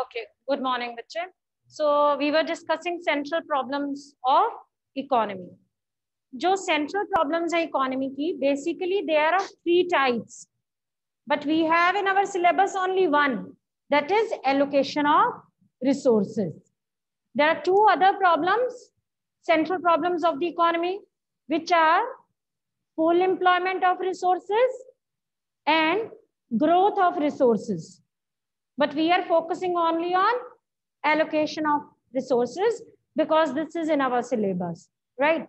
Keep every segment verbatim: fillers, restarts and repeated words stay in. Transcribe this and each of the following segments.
Okay, good morning, बच्चे. So we were discussing central problems of economy. जो central problems है economy की, basically there are three types, but we have in our syllabus only one, that is allocation of resources. There are two other problems, central problems of the economy, which are full employment of resources and growth of resources. But we are focusing only on allocation of resources because this is in our syllabus, right?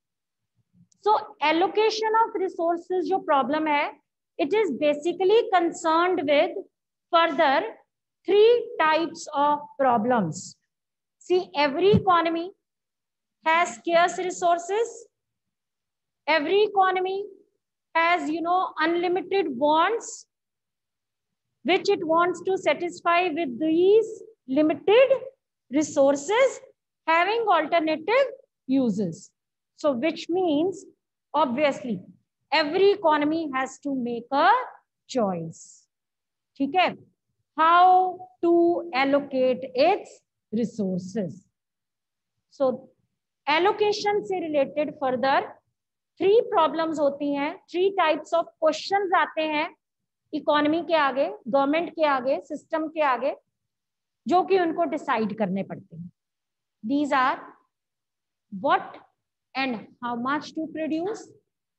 So allocation of resources जो problem है, it is basically concerned with further three types of problems. See, every economy has scarce resources. Every economy has, you know, unlimited wants, which it wants to satisfy with these limited resources having alternative uses. So which means, obviously, every economy has to make a choice. Okay? How to allocate its resources. So allocation से related further three problems होती हैं, three types of questions आते हैं economy के आगे, government के आगे, system के आगे, जो कि उनको डिसाइड करने पड़ते हैं. These are what and how much to produce,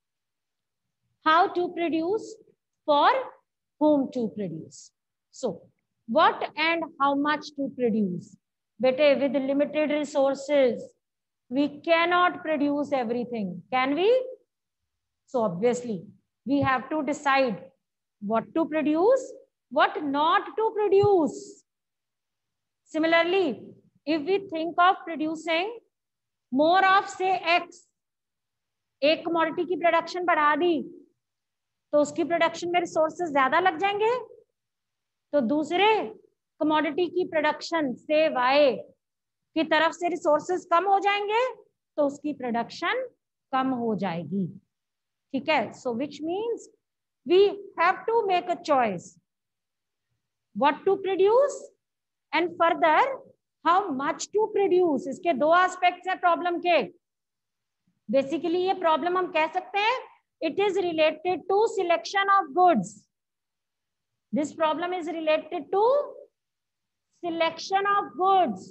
how to produce, for whom to produce. So what and how much to produce. Bete, with limited resources, we cannot produce everything, can we? So obviously, we have to decide what to produce, what not to produce. Similarly, if we think of producing more of say X, एक commodity की production बढ़ा दी, तो उसकी production में resources ज़्यादा लग जाएंगे, तो दूसरे commodity की production से Y की तरफ से resources कम हो जाएंगे, तो उसकी production कम हो जाएगी. ठीक है? So which means we have to make a choice what to produce and further how much to produce. इसके दो aspects हैं problem के. Basically ये problem हम कह सकते हैं it is related to selection of goods. This problem is related to selection of goods.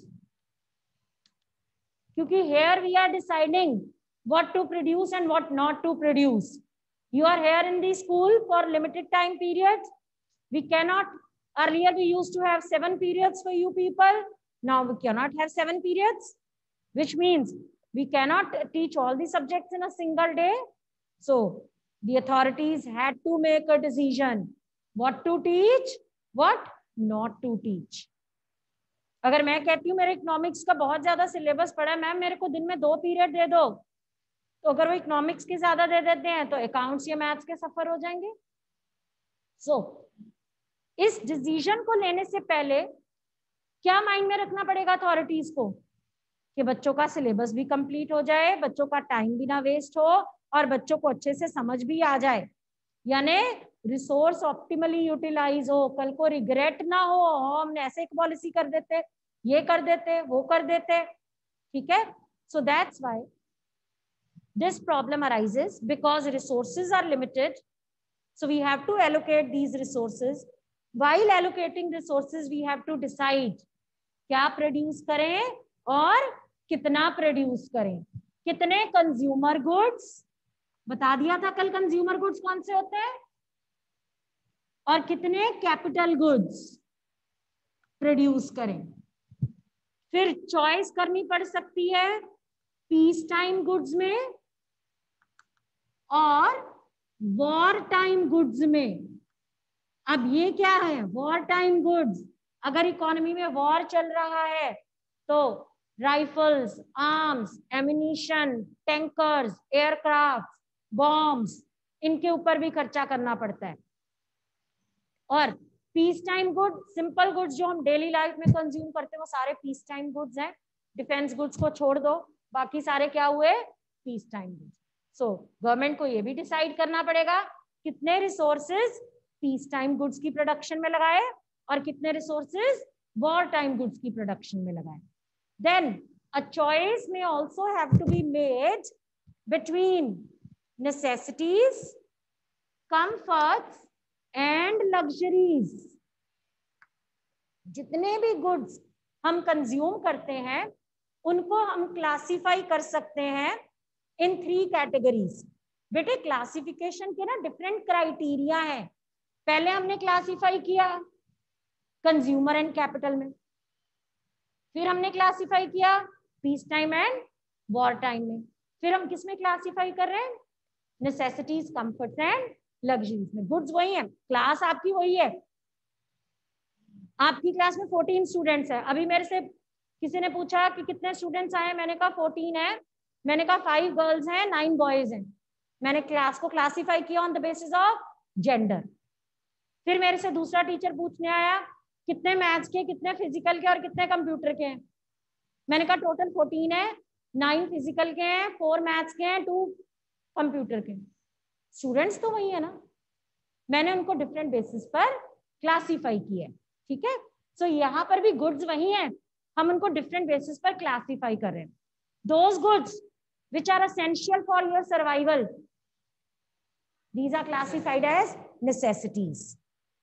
क्योंकि here we are deciding what to produce and what not to produce. You are here in the school for limited time periods. We cannot, earlier we used to have seven periods for you people. Now we cannot have seven periods, which means we cannot teach all the subjects in a single day. So the authorities had to make a decision what to teach, what not to teach. अगर मैं कहती हूँ मेरे economics का बहुत ज्यादा syllabus पड़ा है, मैम मेरे को दिन में दो पीरियड दे दो, तो अगर वो इकोनॉमिक्स के ज्यादा दे देते हैं तो अकाउंट्स या मैथ्स के सफर हो जाएंगे. सो so, इस डिसीजन को लेने से पहले क्या माइंड में रखना पड़ेगा अथॉरिटीज को कि बच्चों का सिलेबस भी कंप्लीट हो जाए, बच्चों का टाइम भी ना वेस्ट हो और बच्चों को अच्छे से समझ भी आ जाए, यानी रिसोर्स ऑप्टिमली यूटिलाइज हो, कल को रिग्रेट ना हो हमने ऐसे एक पॉलिसी कर देते, ये कर देते, वो कर देते. ठीक है? So that's why this problem arises because resources are limited. So we have to allocate these resources. While allocating resources, we have to decide क्या produce करें और कितना produce करें. कितने consumer goods, बता दिया था कल consumer goods कौन से होते हैं, और कितने capital goods produce करें. फिर choice करनी पड़ सकती है peace time goods में और वॉर टाइम गुड्स में. अब ये क्या है वॉर टाइम गुड्स? अगर इकोनॉमी में वॉर चल रहा है तो rifles, arms, ammunition, tankers, aircraft, bombs, इनके ऊपर भी खर्चा करना पड़ता है. और peace time good, simple goods जो हम डेली लाइफ में कंज्यूम करते हैं वो सारे पीस टाइम गुड्स हैं. डिफेंस गुड्स को छोड़ दो, बाकी सारे क्या हुए peace time goods. So government को ये भी डिसाइड करना पड़ेगा कितने रिसोर्सेज पीस टाइम गुड्स की प्रोडक्शन में लगाए और कितने रिसोर्सेज वॉर टाइम गुड्स की प्रोडक्शन में लगाएं। देन अ चॉइस में also have to be made between necessities, comforts and luxuries. जितने भी गुड्स हम कंज्यूम करते हैं उनको हम क्लासिफाई कर सकते हैं इन थ्री कैटेगरीज। बेटे क्लासिफिकेशन के ना डिफरेंट क्राइटेरिया है। पहले हमने क्लासिफाई किया कंज्यूमर एंड कैपिटल में, फिर हमने क्लासिफाई किया peace time and war time में, फिर हम किस में क्लासिफाई कर रहे हैं? नेसेसिटीज, कंफर्ट्स एंड लग्जरीज में। गुड्स वही है, क्लास आपकी वही है। आपकी क्लास में फोर्टीन स्टूडेंट्स है। अभी मेरे से किसी ने पूछा कि कितने स्टूडेंट्स आए, मैंने कहा फोर्टीन है। मैंने कहा फाइव गर्ल्स हैं, नाइन बॉयज हैं। मैंने क्लास को क्लासिफाई किया on the basis of gender. फिर मेरे से दूसरा टीचर पूछने आया कितने मैथ्स के, कितने फिजिकल के और कितने कंप्यूटर के हैं। मैंने कहा टोटल फोर्टीन है, नाइन फिजिकल के हैं, फोर मैथ्स के हैं, टू कंप्यूटर के। स्टूडेंट्स तो वही है ना, मैंने उनको डिफरेंट बेसिस पर क्लासिफाई किया। ठीक है, सो so, यहाँ पर भी गुड्स वही हैं, हम उनको डिफरेंट बेसिस पर क्लासिफाई कर रहे हैं। Those goods which are essential for your survival, these are classified as necessities.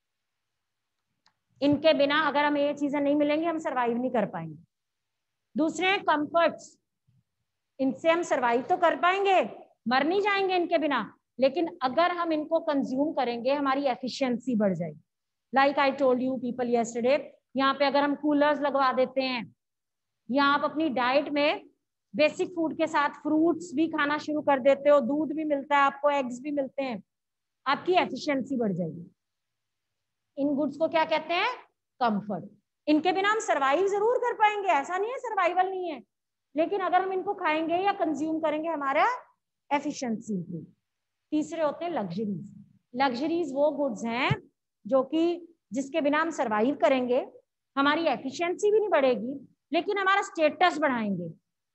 इनके बिना अगर हमें ये चीजें नहीं मिलेंगी हम सर्वाइव नहीं कर पाएंगे। दूसरे हैं कंफर्ट्स, इनसे हम सर्वाइव तो कर पाएंगे, मर नहीं जाएंगे इनके बिना, लेकिन अगर हम इनको कंज्यूम करेंगे हमारी एफिशिएंसी बढ़ जाएगी। Like I told you people yesterday, यहाँ पे अगर हम कूलर्स लगवा देते हैं या आप अपनी डाइट में बेसिक फूड के साथ फ्रूट्स भी खाना शुरू कर देते हो, दूध भी मिलता है आपको, एग्स भी मिलते हैं, आपकी एफिशिएंसी बढ़ जाएगी। इन गुड्स को क्या कहते हैं? कंफर्ट। इनके बिना हम सर्वाइव जरूर कर पाएंगे, ऐसा नहीं है सर्वाइवल नहीं है, लेकिन अगर हम इनको खाएंगे या कंज्यूम करेंगे हमारा एफिशिएंसी इंप्रूव। तीसरे होते हैं लग्जरीज। लग्जरीज वो गुड्स हैं जो कि जिसके बिना हम सर्वाइव करेंगे, हमारी एफिशिएंसी भी नहीं बढ़ेगी, लेकिन हमारा स्टेटस बढ़ाएंगे।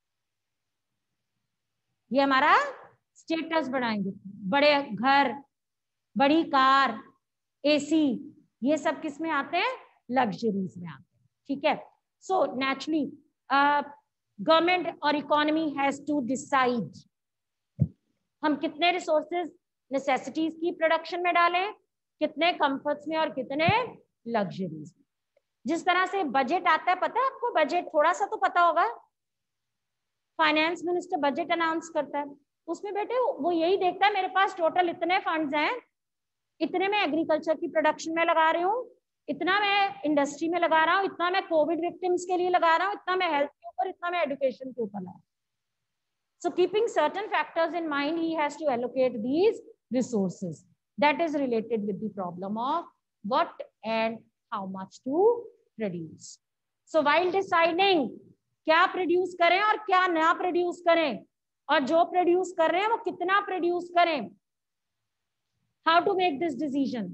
ये हमारा स्टेटस बढ़ाएंगे। बड़े घर, बड़ी कार, एसी, ये सब किस में आते हैं? लग्जरीज में आते हैं। ठीक है, सो नेचुरली गवर्नमेंट और इकोनॉमी हैज टू डिसाइड हम कितने रिसोर्सेज नेसेसिटीज की प्रोडक्शन में डालें, कितने कंफर्ट्स में और कितने लग्जरीज में। जिस तरह से बजट आता है, पता है आपको बजट? थोड़ा सा तो पता होगा। फाइनेंस मिनिस्टर बजट अनाउंस करता है, उसमें बेटे वो यही देखता है मेरे पास टोटल इतने फंड्स हैं, इतने मैं एग्रीकल्चर की प्रोडक्शन में लगा रही हूँ, इतना मैं इंडस्ट्री में लगा रहा हूँ, इतना मैं कोविड विक्टिम्स के लिए लगा रहा हूँ, इतना मैं हेल्थ के ऊपर, इतना मैं एजुकेशन के ऊपर लगा रहा हूँ। So keeping certain factors in mind, he has to allocate these resources. That is related with the problem of what and how much to produce. So while deciding क्या प्रोड्यूस करें और क्या ना प्रोड्यूस करें, और जो प्रोड्यूस कर रहे हैं वो कितना प्रोड्यूस करें, how to make this decision?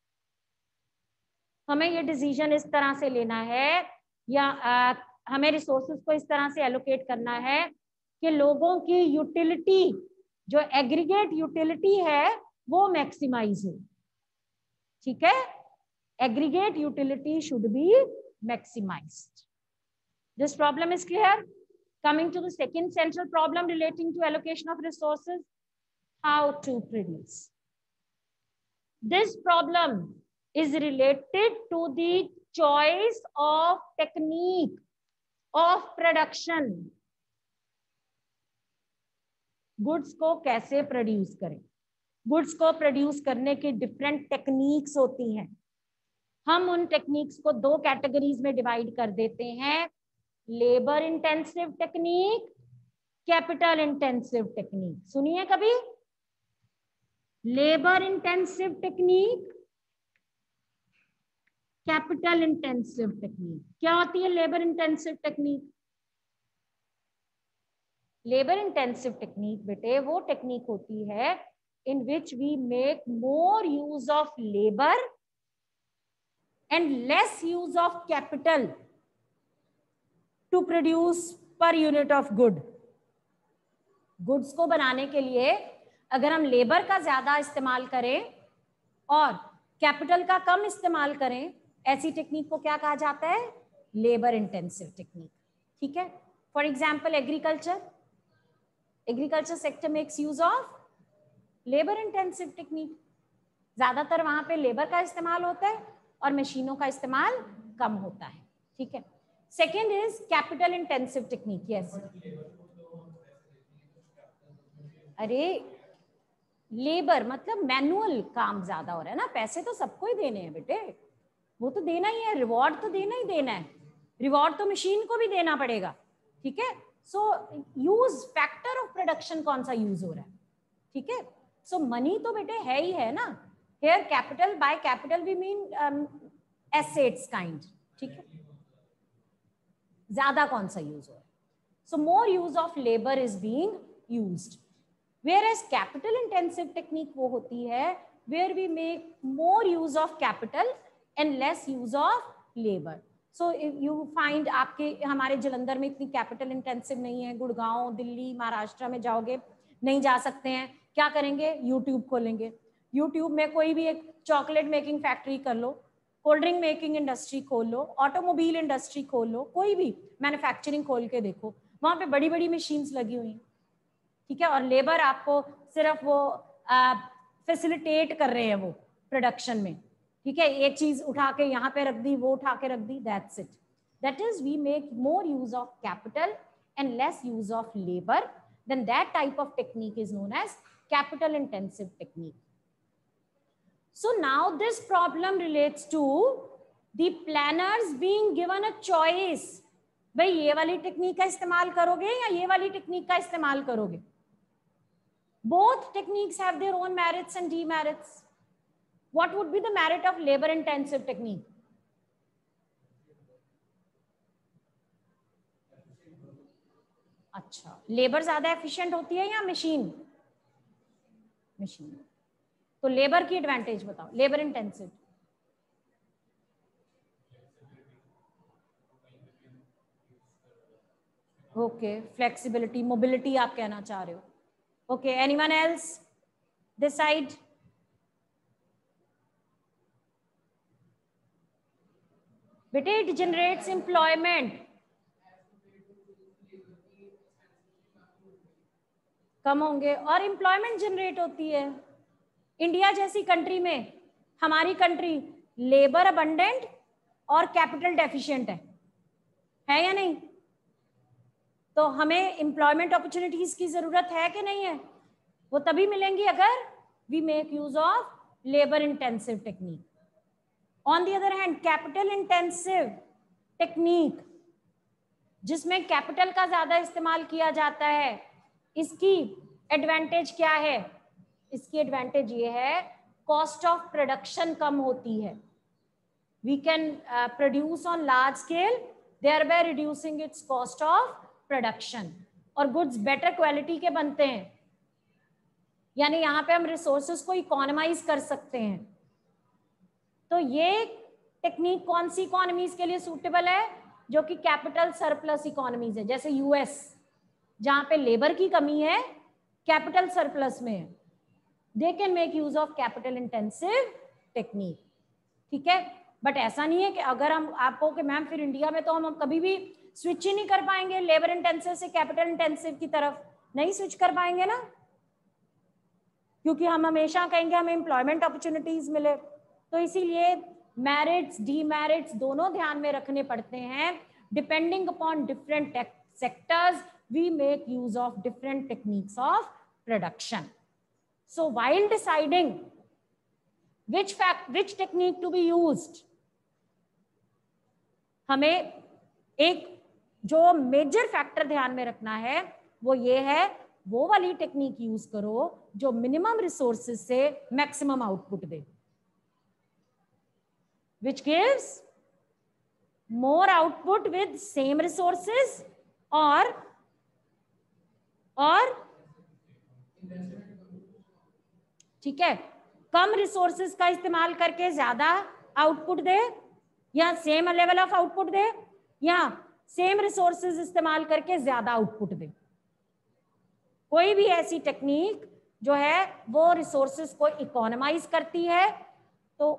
हमें ये डिसीजन इस तरह से लेना है या आ, हमें रिसोर्सेज को इस तरह से एलोकेट करना है कि लोगों की यूटिलिटी, जो एग्रीगेट यूटिलिटी है, वो मैक्सिमाइज हो। ठीक है, aggregate utility should be maximised. This problem is clear? Coming to the second central problem relating to allocation of resources, how to produce. This problem is related to the choice of technique of production. Goods को कैसे produce करें? Goods को produce करने की different techniques होती हैं। हम उन टेक्निक्स को दो कैटेगरीज में डिवाइड कर देते हैं, labour intensive technique, capital intensive technique. सुनिए कभी, labour intensive technique, capital intensive technique. क्या होती है labour intensive technique? Labour intensive technique बेटे वो टेक्निक होती है in which we make more use of labour and less use of capital to produce per unit of good. Goods को बनाने के लिए अगर हम लेबर का ज्यादा इस्तेमाल करें और कैपिटल का कम इस्तेमाल करें, ऐसी टेक्निक को क्या कहा जाता है? लेबर इंटेंसिव टेक्निक, ठीक है। For example agriculture, agriculture sector makes use of labour intensive technique, ज्यादातर वहां पे लेबर का इस्तेमाल होता है और मशीनों का इस्तेमाल कम होता है, ठीक है। Second is capital intensive technique, yes. अरे लेबर मतलब मैनुअल काम ज्यादा हो रहा है ना, पैसे तो सबको ही देने हैं बेटे, वो तो देना ही है, रिवॉर्ड तो देना ही देना है, रिवॉर्ड तो मशीन को भी देना पड़ेगा, ठीक है। So use factor of production कौन सा यूज हो रहा है, ठीक है। सो मनी तो बेटे है ही है ना, here capital, by capital we mean assets kind, ठीक है। ज्यादा कौन सा यूज हो रहा है, so more use of labour is being used, whereas capital intensive technique वो होती है where we make more use of capital and less use of labor. So if you find आपके हमारे जलंधर में इतनी capital intensive नहीं है, गुड़गांव, दिल्ली, महाराष्ट्र में जाओगे नहीं जा सकते हैं, क्या करेंगे, YouTube खोलेंगे, YouTube में कोई भी एक चॉकलेट मेकिंग फैक्ट्री कर लो, कोल्ड ड्रिंक मेकिंग इंडस्ट्री खोल लो, ऑटोमोबाइल इंडस्ट्री खोल लो, कोई भी मैन्युफैक्चरिंग खोल के देखो, वहां पे बड़ी बड़ी मशीन्स लगी हुई हैं, ठीक है, और लेबर आपको सिर्फ वो फैसिलिटेट कर रहे हैं वो प्रोडक्शन में, ठीक है, एक चीज उठा के यहाँ पे रख दी, वो उठा के रख दी, that's it. That is we make more use of capital and less use of labour, then that type of technique is known as capital intensive technique. So now this problem relates to the planners being given a choice, भाई ये वाली technique का इस्तेमाल करोगे या ये वाली technique का इस्तेमाल करोगे। Both techniques have their own merits and demerits. What would be the merit of labor intensive technique? अच्छा, लेबर ज्यादा एफिशिएंट होती है या मशीन? मशीन। तो लेबर की एडवांटेज बताओ, labour intensive. Okay, flexibility, mobility आप कहना चाह रहे हो। Okay, anyone else decide? बेटे it generates employment, कम होंगे और एम्प्लॉयमेंट जनरेट होती है। इंडिया जैसी कंट्री में, हमारी कंट्री लेबर अबंडेंट और कैपिटल डेफिशिएंट है, है या नहीं? तो हमें एम्प्लॉयमेंट अपॉर्चुनिटीज की जरूरत है कि नहीं है? वो तभी मिलेंगी अगर we make use of labour intensive technique. On the other hand capital intensive technique जिसमें कैपिटल का ज्यादा इस्तेमाल किया जाता है, इसकी एडवांटेज क्या है? इसकी एडवांटेज ये है कॉस्ट ऑफ प्रोडक्शन कम होती है। We can produce on large scale, thereby reducing its cost of production, और गुड्स बेटर क्वालिटी के बनते हैं, यानी यहाँ पे हम रिसोर्सेज को इकोनोमाइज कर सकते हैं। तो ये टेक्निक कौन सी इकोनॉमीज के लिए सूटेबल है? जो कि कैपिटल सरप्लस इकोनॉमीज है, जैसे यूएस जहां पे लेबर की कमी है, कैपिटल सरप्लस में है, they can make use of capital intensive technique, ठीक है। बट ऐसा नहीं है कि अगर हम आपको कि मैम फिर इंडिया में तो हम कभी भी स्विच ही नहीं कर पाएंगे लेबर इंटेंसिव से कैपिटल इंटेंसिव की तरफ, नहीं स्विच कर पाएंगे ना, क्योंकि हम हमेशा कहेंगे हमें एम्प्लॉयमेंट अपॉर्चुनिटीज मिले। तो इसीलिए मैरिट्स डीमेरिट्स दोनों ध्यान में रखने पड़ते हैं। Depending upon different sectors we make use of different techniques of production. So while deciding which fact which technique to be used, हमें एक जो मेजर फैक्टर ध्यान में रखना है वो ये है, वो वाली टेक्निक यूज करो जो मिनिमम रिसोर्सेज से मैक्सिमम आउटपुट दे, which gives more output with same resources और और ठीक है, कम रिसोर्सेज का इस्तेमाल करके ज्यादा आउटपुट दे, या सेम लेवल ऑफ आउटपुट दे, या सेम रिसोर्सेज इस्तेमाल करके ज्यादा आउटपुट दे। कोई भी ऐसी टेक्निक जो है वो रिसोर्सेज को इकोनोमाइज करती है, तो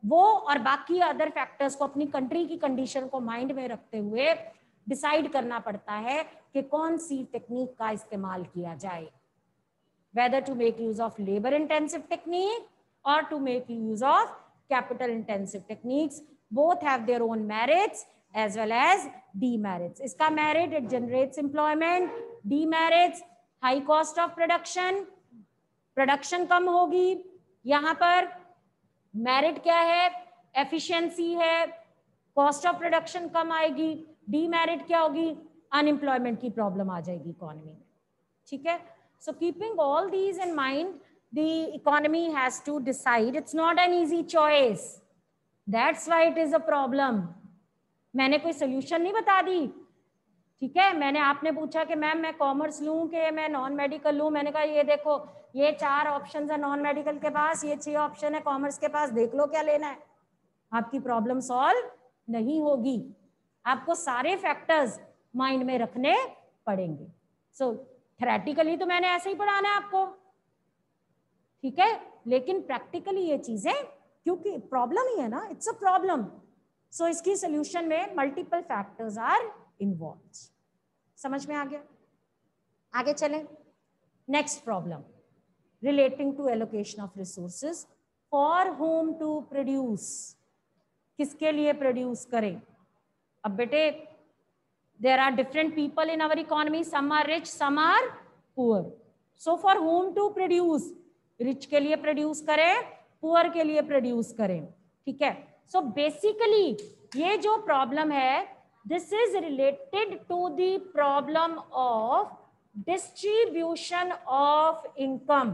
वो और बाकी अदर फैक्टर्स को, अपनी कंट्री की कंडीशन को माइंड में रखते हुए डिसाइड करना पड़ता है कि कौन सी टेक्निक का इस्तेमाल किया जाए, whether to make use of labor intensive technique or to make use of capital intensive techniques. Both have their own merits as well as demerits. इसका merit, it generates employment. Demerits, high cost of production, production कम होगी. यहाँ पर merit क्या है? efficiency है, cost of production कम आएगी. demerit क्या होगी? unemployment की problem आ जाएगी economy में. ठीक है? So keeping all these in mind, the economy has to decide. It's not an easy choice. That's why it is a problem. मैंने कोई solution नहीं बता दी, ठीक है? मैंने आपने पूछा कि मैम मैं कॉमर्स लूं कि मैं नॉन मेडिकल लूं, मैंने कहा ये देखो ये चार ऑप्शंस है नॉन मेडिकल के पास, ये छह ऑप्शन है कॉमर्स के पास, देख लो क्या लेना है. आपकी प्रॉब्लम सॉल्व नहीं होगी, आपको सारे फैक्टर्स माइंड में रखने पड़ेंगे. सो so, थ्योरेटिकली तो मैंने ऐसे ही पढ़ाना है आपको, ठीक है, लेकिन प्रैक्टिकली ये चीजें, क्योंकि प्रॉब्लम ही है ना, इट्स अ प्रॉब्लम, सो इसकी सोल्यूशन में मल्टीपल फैक्टर्स आर इन्वॉल्व्ड. समझ में आ गया? आगे चलें. Next problem relating to allocation of resources. For whom to produce, किसके लिए प्रोड्यूस करें? अब बेटे there are different people in our economy, some are rich, some are poor. So for whom to produce? rich के लिए produce करें, poor के लिए produce करें, ठीक है. So basically ये जो problem है, this is related to the problem of distribution of income,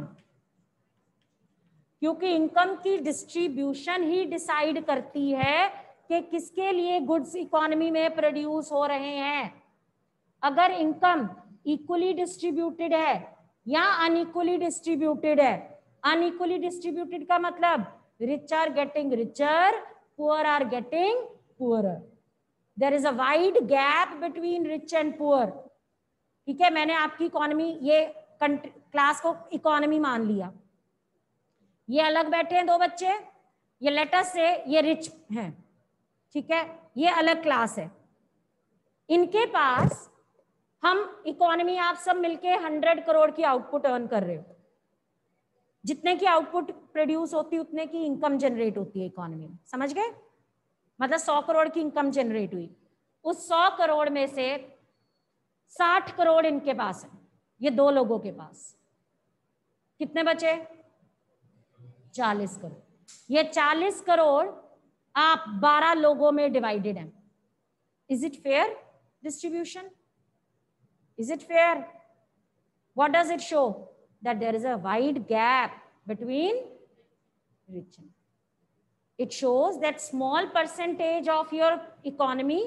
क्योंकि इनकम की डिस्ट्रीब्यूशन ही डिसाइड करती है कि किसके लिए गुड्स इकोनॉमी में प्रोड्यूस हो रहे हैं. अगर इनकम इक्वली डिस्ट्रीब्यूटेड है या अनइक्वली डिस्ट्रीब्यूटेड है, अनइक्वली डिस्ट्रीब्यूटेड का मतलब rich are getting richer, poor are getting poorer, there is a wide gap between rich and poor. ठीक है, मैंने आपकी इकोनॉमी, ये क्लास को इकोनॉमी मान लिया, ये अलग बैठे हैं दो बच्चे, ये लेटस से ये रिच हैं, ठीक है, ये अलग क्लास है. इनके पास हम इकोनॉमी, आप सब मिलके हंड्रेड करोड़ की आउटपुट अर्न कर रहे हो, जितने की आउटपुट प्रोड्यूस होती है उतने की इनकम जनरेट होती है इकोनॉमी में. समझ गए? मतलब सौ करोड़ की इनकम जनरेट हुई, उस सौ करोड़ में से साठ करोड़ इनके पास है, ये दो लोगों के पास. कितने बचे? चालीस करोड़. ये चालीस करोड़ आप बारह लोगों में डिवाइडेड हैं. Is it fair distribution? Is it fair? What does it show? That there is a wide gap between rich and. It shows that small percentage of your economy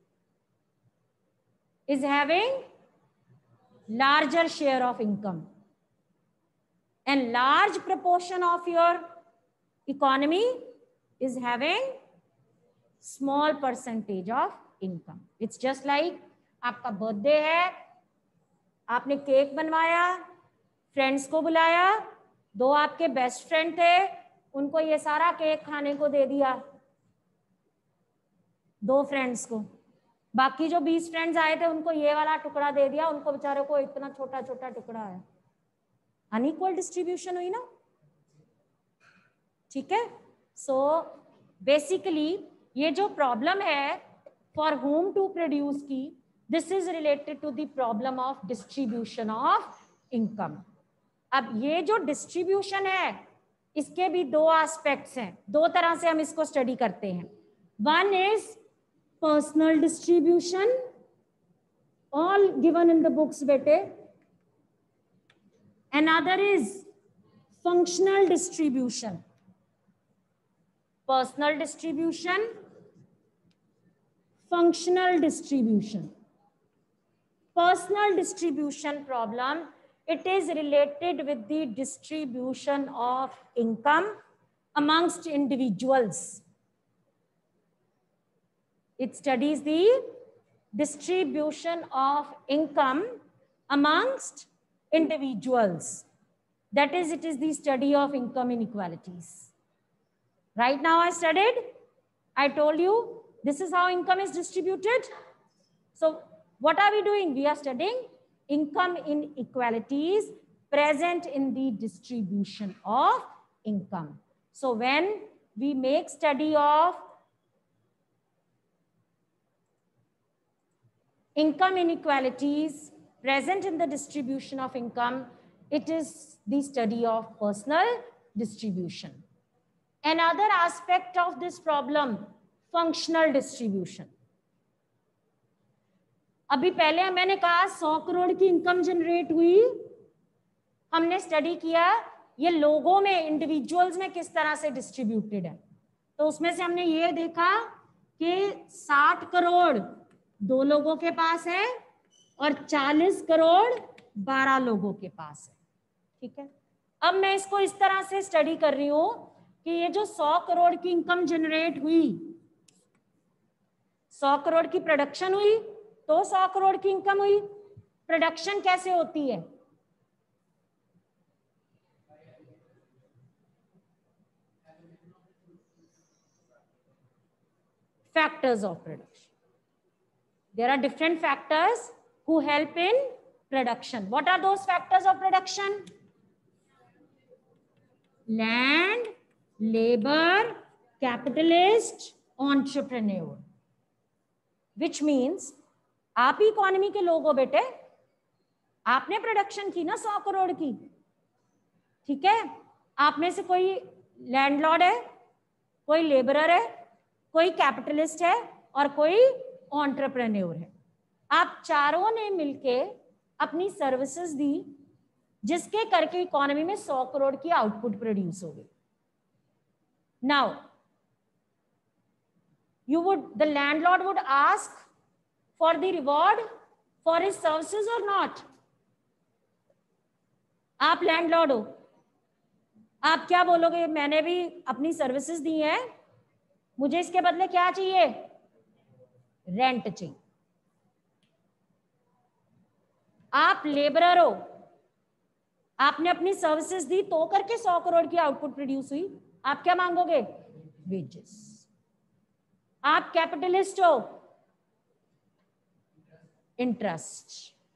is having larger share of income and large proportion of your economy is having small percentage of income. It's just like आपका birthday है, आपने cake बनवाया, friends को बुलाया, दो आपके best friend थे, उनको ये सारा केक खाने को दे दिया, दो फ्रेंड्स को. बाकी जो बीस फ्रेंड्स आए थे उनको ये वाला टुकड़ा दे दिया, उनको बेचारों को इतना छोटा छोटा टुकड़ा है. अनइक्वल डिस्ट्रीब्यूशन हुई ना, ठीक है. सो बेसिकली ये जो प्रॉब्लम है फॉर होम टू प्रोड्यूस की, this is related to the problem of distribution of income. अब ये जो डिस्ट्रीब्यूशन है इसके भी दो एस्पेक्ट्स हैं, दो तरह से हम इसको स्टडी करते हैं. One is personal distribution, all given in the books bete. Another is functional distribution. Personal distribution, functional distribution. Personal distribution problem, it is related with the distribution of income amongst individuals. It studies the distribution of income amongst individuals. That is, it is the study of income inequalities. Right now I studied, I told you this is how income is distributed. So what are we doing? We are studying income inequalities present in the distribution of income. So when we make study of income inequalities present in the distribution of income, it is the study of personal distribution. Another aspect of this problem, functional distribution. अभी पहले मैंने कहा सौ करोड़ की income generate हुई, हमने study किया ये लोगों में, इंडिविजुअल्स में किस तरह से डिस्ट्रीब्यूटेड है। तो उसमें से हमने ये देखा कि साठ करोड़ दो लोगों के पास है और चालीस करोड़ बारह लोगों के पास है। ठीक है, अब मैं इसको इस तरह से स्टडी कर रही हूं कि ये जो सौ करोड़ की इनकम जनरेट हुई, सौ करोड़ की प्रोडक्शन हुई तो सौ करोड़ की इनकम हुई। प्रोडक्शन कैसे होती है? Factors of production. There are different factors who help in production. What are those factors of production? Land, labor, capitalist, entrepreneur. Which means आप ही इकोनॉमी के लोग हो बेटे, आपने प्रोडक्शन की ना सौ करोड़ की, ठीक है। आप में से कोई लैंडलॉर्ड है, कोई लेबरर है, कोई कैपिटलिस्ट है और कोई एंटरप्रेन्योर है। आप चारों ने मिलके अपनी सर्विसेज दी जिसके करके इकोनॉमी में सौ करोड़ की आउटपुट प्रोड्यूस हो गई। Now you would, the landlord would ask for the reward for his services or not? आप लैंडलॉर्ड हो, आप क्या बोलोगे? मैंने भी अपनी सर्विसेज दी हैं, मुझे इसके बदले क्या चाहिए? रेंट चाहिए। आप लेबरर हो, आपने अपनी सर्विसेज दी तो करके सौ करोड़ की आउटपुट प्रोड्यूस हुई, आप क्या मांगोगे? वेजेस। आप कैपिटलिस्ट हो, इंटरेस्ट।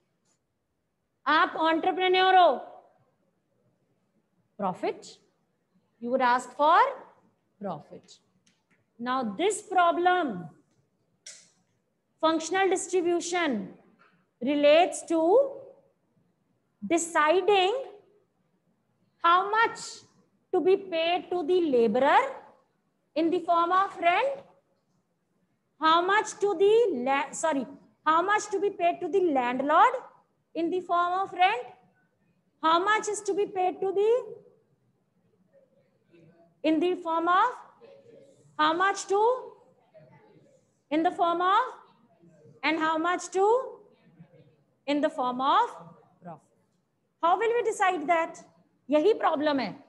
आप एंटरप्रेन्योर हो, profit. You would ask for profit. Now this problem, functional distribution, relates to deciding how much to be paid to the laborer in the form of rent, how much to the la- sorry how much to be paid to the landlord in the form of rent, how much is to be paid to the in the form of, how much to in the form of, and how much to in the form of profit. How will we decide that? यही problem है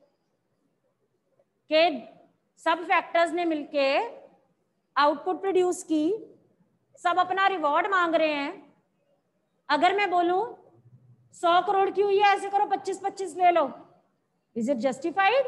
कि सब factors ने मिलके output produce की, सब अपना reward मांग रहे हैं। अगर मैं बोलूं सौ करोड़ की हुई है, ऐसे करो पच्चीस पच्चीस ले लो, is it justified?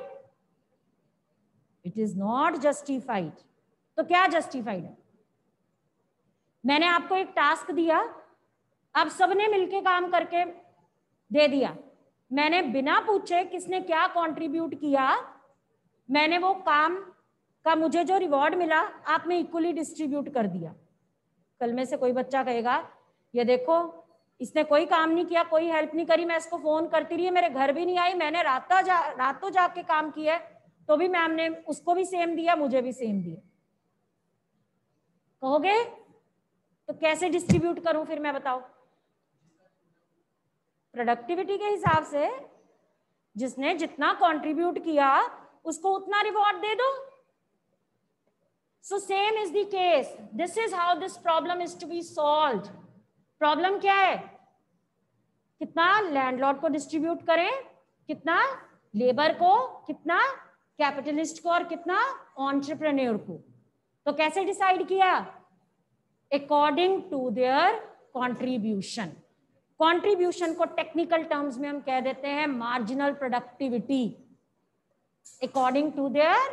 It is not justified. तो क्या जस्टिफाइड है? मैंने आपको एक टास्क दिया, आप सबने मिलके काम करके दे दिया, मैंने बिना पूछे किसने क्या कंट्रीब्यूट किया, मैंने वो काम का मुझे जो रिवॉर्ड मिला आप में इक्वली डिस्ट्रीब्यूट कर दिया। कल में से कोई बच्चा कहेगा ये देखो इसने कोई काम नहीं किया, कोई हेल्प नहीं करी, मैं इसको फोन करती रही, मेरे घर भी नहीं आई, मैंने रातों जा रातों जाके काम किया तो भी मैम ने उसको भी सेम दिया, मुझे भी सेम दिया। कहोगे तो कैसे डिस्ट्रीब्यूट करूं फिर मैं, बताओ? प्रोडक्टिविटी के हिसाब से जिसने जितना कंट्रीब्यूट किया उसको उतना रिवॉर्ड दे दो। So same is the case, this is how this problem is to be solved. Problem क्या है? कितना लैंडलॉर्ड को डिस्ट्रीब्यूट करें, कितना लेबर को, कितना कैपिटलिस्ट को और कितना एंटरप्रेन्योर को। तो कैसे डिसाइड किया? According to their contribution. Contribution को टेक्निकल टर्म्स में हम कह देते हैं marginal productivity, according to their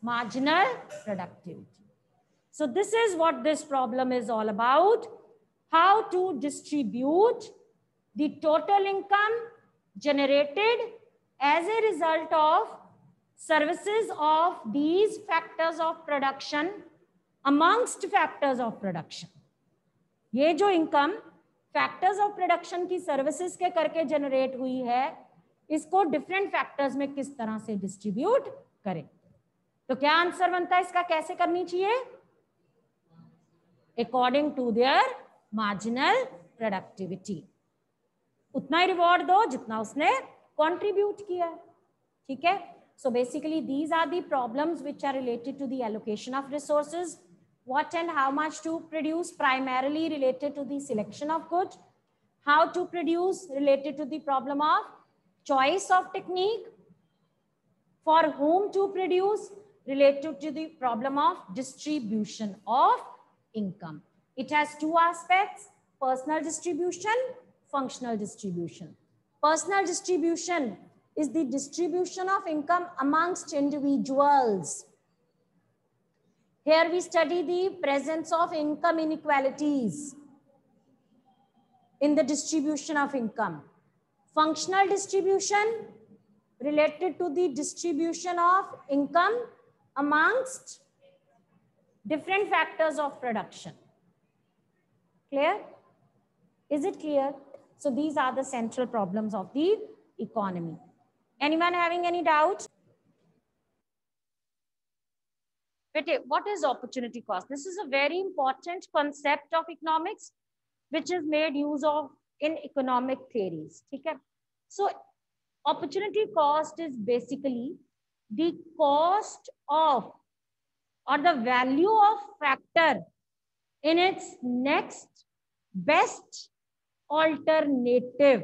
marginal productivity. So this is what this problem is all about. How to distribute the total income generated as a result of services of these factors of production amongst factors of production. ये जो income factors of production की services के करके generate हुई है, इसको different factors में किस तरह से डिस्ट्रीब्यूट करें. तो क्या आंसर बनता है इसका, कैसे करनी चाहिए? According to their marginal productivity. उतना ही रिवॉर्ड दो जितना उसने कंट्रीब्यूट किया. ठीक है. So basically these are the problems which are related to the allocation of resources. What and how much to produce, primarily related to the selection of goods. How to produce, related to the problem of choice of technique. For whom to produce, related to the problem of distribution of income. It has two aspects: personal distribution, functional distribution. Personal distribution is the distribution of income amongst individuals. Here we study the presence of income inequalities in the distribution of income. Functional distribution related to the distribution of income amongst different factors of production. Clear? Is it clear? So these are the central problems of the economy. Anyone having any doubt? What is opportunity cost? This is a very important concept of economics, which is made use of in economic theories. Okay? So opportunity cost is basically the cost of or the value of factor in its next best alternative.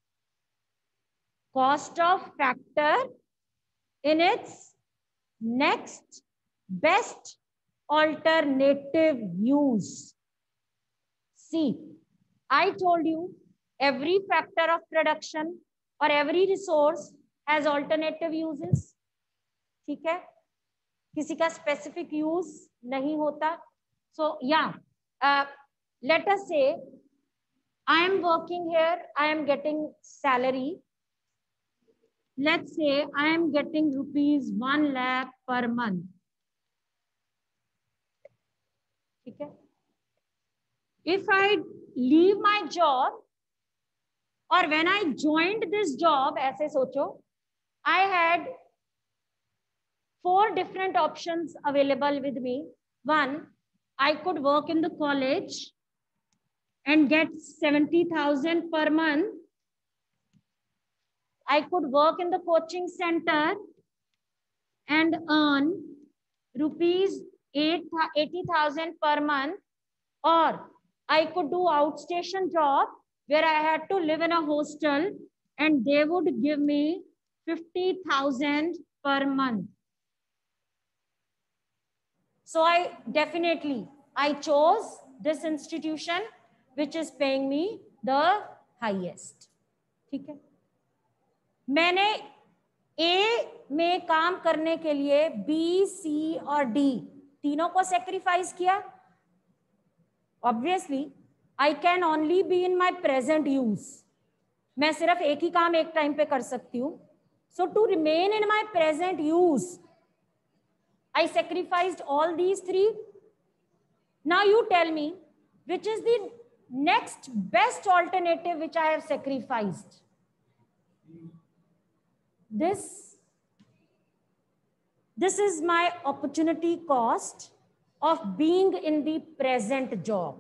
Cost of factor in its next best alternative use. See, I told you every factor of production or every resource has alternative uses. ठीक है, किसी का specific use नहीं होता. So yeah, uh, let us say I am working here, I am getting salary. Let's say I am getting rupees one lakh per month. Okay. If I leave my job or when I joined this job, ऐसे सोचो, I had four different options available with me. One, I could work in the college and get seventy thousand per month. I could work in the coaching center and earn rupees eighty thousand per month, or I could do outstation job where I had to live in a hostel and they would give me fifty thousand per month. So I definitely, I chose this institution which is paying me the highest. ठीक है, मैंने A में काम करने के लिए B, C और D तीनों को सेक्रीफाइस किया. Obviously I can only be in my present use. मैं सिर्फ एक ही काम एक टाइम पे कर सकती हूँ. So to remain in my present use I sacrificed all these three. Now you tell me which is the next best alternative which I have sacrificed. This This is my opportunity cost of being in the present job.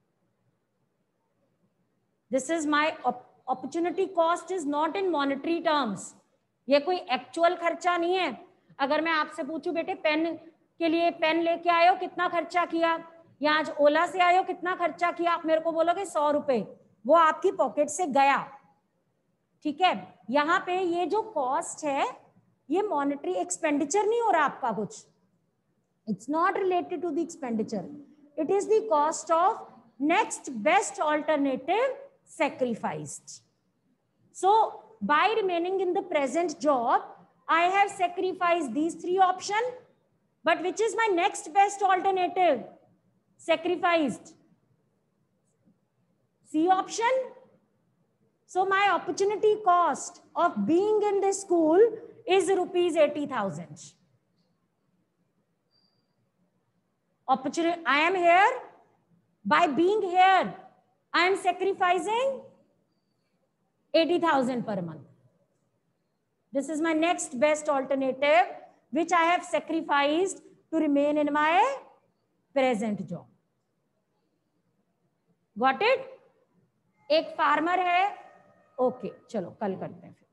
This is my op opportunity cost is not in monetary terms. ये कोई actual खर्चा नहीं है. अगर मैं आपसे पूछूं बेटे पेन के लिए पेन लेके आए हो कितना खर्चा किया, या आज ओला से आए हो कितना खर्चा किया, आप मेरे को बोलोगे सौ रुपए, वो आपकी पॉकेट से गया. ठीक है, यहाँ पे ये जो कॉस्ट है ये मॉनेटरी एक्सपेंडिचर नहीं हो रहा आपका कुछ. It's not related to the expenditure, it is the cost of next best alternative sacrificed. So by remaining in the present job, I have sacrificed these three options. But which is my next best alternative? Sacrificed. C option. So my opportunity cost of being in this school is rupees eighty thousand. Opportunity, I am here. By being here, I am sacrificing eighty thousand per month. This is my next best alternative, which I have sacrificed to remain in my present job. Got it? एक farmer है, okay okay, चलो कल करते हैं।